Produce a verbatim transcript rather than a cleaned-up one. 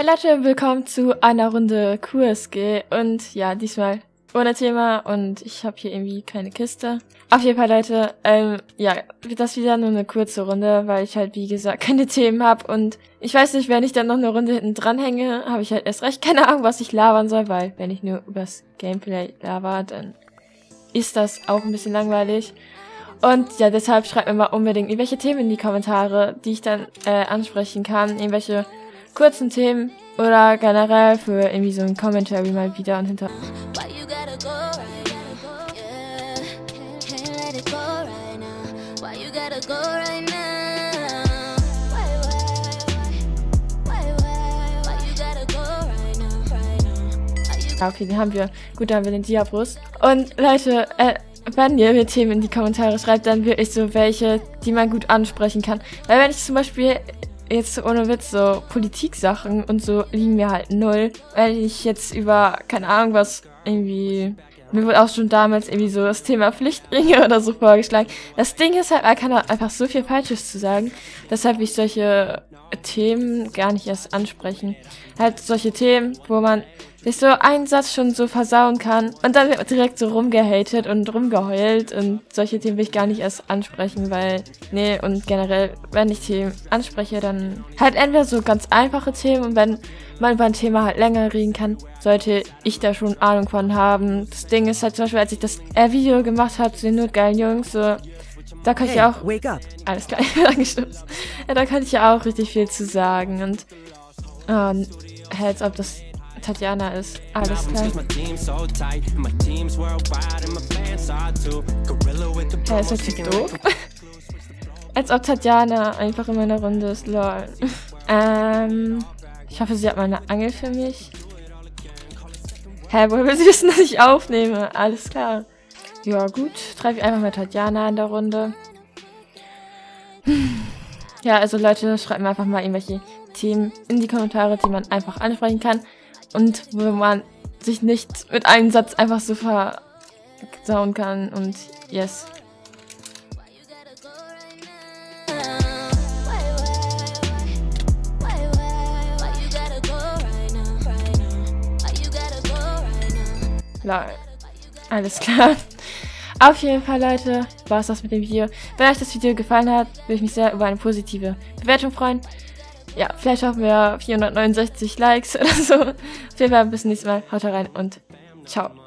Hey Leute, willkommen zu einer Runde Q S G und ja, diesmal ohne Thema und ich habe hier irgendwie keine Kiste. Auf jeden Fall Leute, ähm, ja, das wieder nur eine kurze Runde, weil ich halt wie gesagt keine Themen habe und ich weiß nicht, wenn ich dann noch eine Runde hinten dran hänge, habe ich halt erst recht keine Ahnung, was ich labern soll, weil wenn ich nur übers Gameplay laber, dann ist das auch ein bisschen langweilig. Und ja, deshalb schreibt mir mal unbedingt irgendwelche Themen in die Kommentare, die ich dann äh, ansprechen kann, irgendwelche kurzen Themen oder generell für irgendwie so ein Commentary mal wieder und hinter. Ja, okay, den haben wir. Gut, dann haben wir den Diabrust. Und Leute, äh, wenn ihr mir Themen in die Kommentare schreibt, dann wirklich so welche, die man gut ansprechen kann. Weil wenn ich zum Beispiel jetzt so ohne Witz so Politik-Sachen und so liegen mir halt null. Wenn ich jetzt über, keine Ahnung was, irgendwie, mir wurde auch schon damals irgendwie so das Thema Flüchtlinge oder so vorgeschlagen. Das Ding ist halt, man kann halt einfach so viel Falsches zu sagen. Deshalb will ich solche Themen gar nicht erst ansprechen. Halt solche Themen, wo man sich so einen Satz schon so versauen kann und dann wird direkt so rumgehatet und rumgeheult und solche Themen will ich gar nicht erst ansprechen, weil, nee, und generell, wenn ich Themen anspreche, dann halt entweder so ganz einfache Themen und wenn man über ein Thema halt länger reden kann, sollte ich da schon Ahnung von haben. Das Ding ist halt zum Beispiel, als ich das äh, Video gemacht habe zu den notgeilen Jungs, so, da kann ich ja auch, wake up. Alles klar, ich bin angestimmt. Ja, da kann ich ja auch richtig viel zu sagen und, oh, hey, als ob das Tatjana ist. Alles klar. Hey, ist der Typ doof? Als ob Tatjana einfach in meiner Runde ist, lol. ähm, ich hoffe, sie hat mal eine Angel für mich. Hä, woher will sie wissen, dass ich aufnehme? Alles klar. Ja, gut. Treffe ich einfach mal Tatjana in der Runde. Ja, also Leute, schreibt mir einfach mal irgendwelche Themen in die Kommentare, die man einfach ansprechen kann. Und wo man sich nicht mit einem Satz einfach so versauen kann. Und yes. Lol. Alles klar. Auf jeden Fall, Leute, war es das mit dem Video. Wenn euch das Video gefallen hat, würde ich mich sehr über eine positive Bewertung freuen. Ja, vielleicht schaffen wir vierhundertneunundsechzig Likes oder so. Auf jeden Fall bis zum nächsten Mal. Haut rein und ciao.